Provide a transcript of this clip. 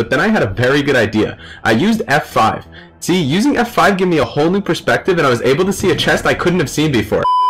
but then I had a very good idea. I used F5. See, using F5 gave me a whole new perspective, and I was able to see a chest I couldn't have seen before.